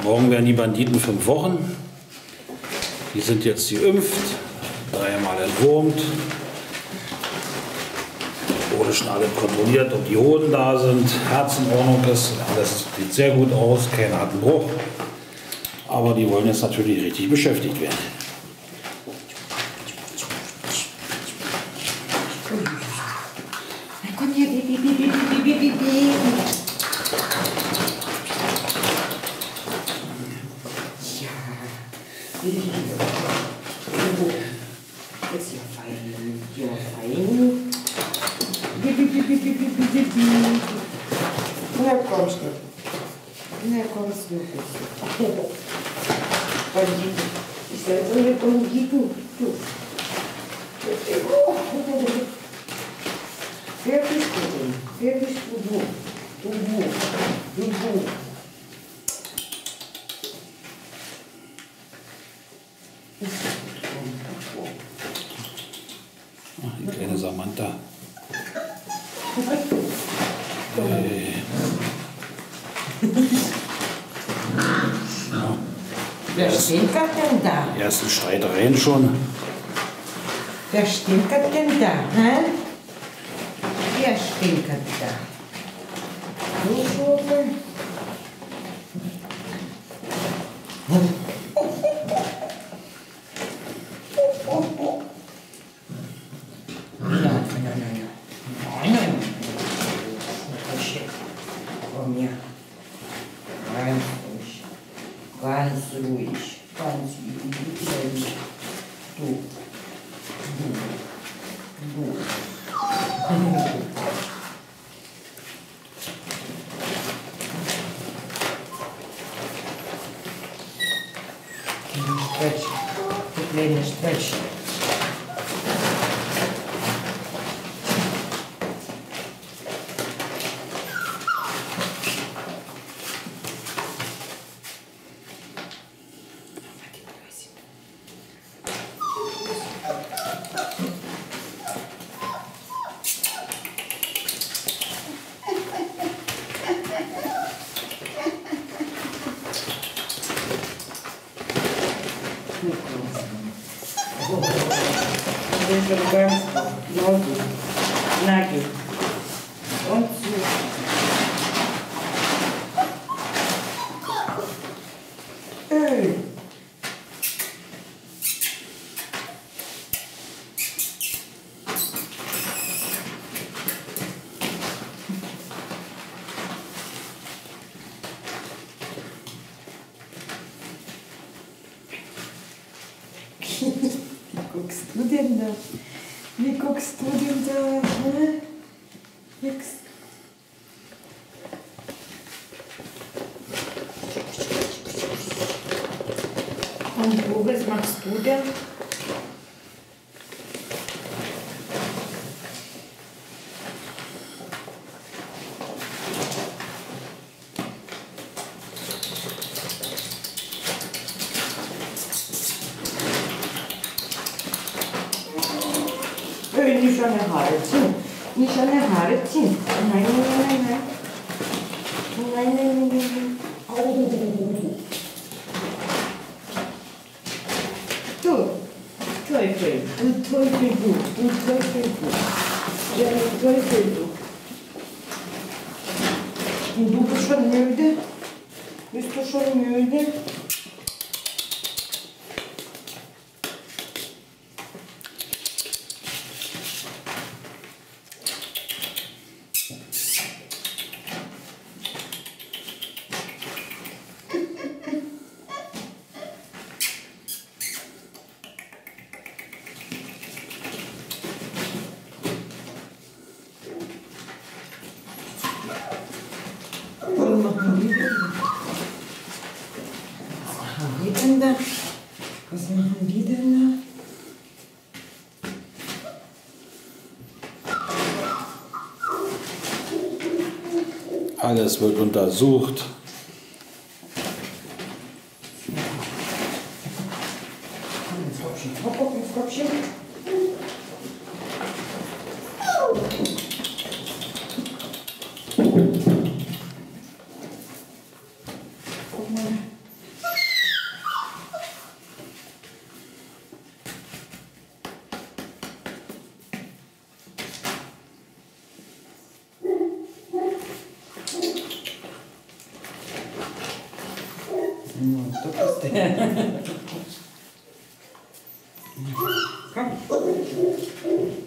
Morgen werden die Banditen 5 Wochen. Die sind jetzt geimpft, 3-mal entwurmt. Wurde schon alles kontrolliert, ob die Hoden da sind, Herz in Ordnung ist. Alles sieht sehr gut aus, keiner hat einen Bruch. Aber die wollen jetzt natürlich richtig beschäftigt werden. Komm her, Baby. Jetzt hier fein. Na kommst du. Bandito. Ich sage so eine Bandito. Wer bist du denn? Wer bist du? Du. Ach, die kleine Samantha. Wer stinkert denn da? Erste Streitereien schon. Wer stinkert denn da? Hä? Wer stinkert da? Du Vogel? Nein. Komm her. Ganz ruhig. Du. Stretch. Die kleine Stretch. Nagi. Und zu. Öl. Wie guckst du denn da? Hä? Nix. Und du, was machst du denn? Nicht an der Haare ziehen. Nicht an der Haare ziehen. Nein. Au. Du Teufel, Ja, Teufel, du. Und du bist schon müde? Bist du schon müde? Was machen die denn da? Alles wird untersucht. Hopp, ins Köpfchen. Guck mal. Das ist der. Komm.